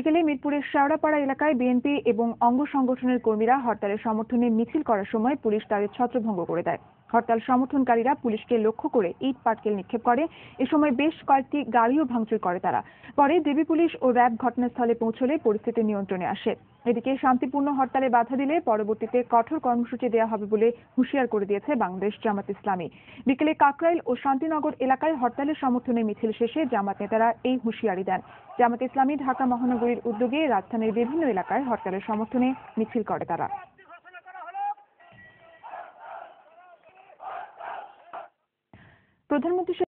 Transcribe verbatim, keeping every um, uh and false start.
বিকেলে মিরপুরের শেওড়াপাড়া এলাকায় বিএনপি এবং অঙ্গ সংগঠনের কর্মীরা হরতালের সমর্থনে মিছিল করার সময় পুলিশ তাদের ছত্রভঙ্গ করে দেয়। হরতাল সমর্থনকারীরা পুলিশকে লক্ষ্য করে ইট পাটকেল নিক্ষেপ করে। এ সময় বেশ কয়েকটি গাড়িও ভাঙচুর করে তারা। পরে ডিবি পুলিশ ও র্যাব ঘটনাস্থলে পৌঁছলে পরিস্থিতি নিয়ন্ত্রণে আসে। এদিকে শান্তিপূর্ণ হরতালে বাধা দিলে পরবর্তীতে কঠোর কর্মসূচি দেওয়া হবে বলে হুঁশিয়ার করে দিয়েছে বাংলাদেশ জামাত ইসলামী। বিকেলে কাকরাইল ও শান্তিনগর এলাকায় হরতালের সমর্থনে মিছিল শেষে জামাত নেতারা এই হুঁশিয়ারি দেন। জামাত ইসলামী ঢাকা মহানগরীর উদ্যোগে রাজধানীর বিভিন্ন এলাকায় হরতালের সমর্থনে মিছিল করে তারা। প্রধানমন্ত্রী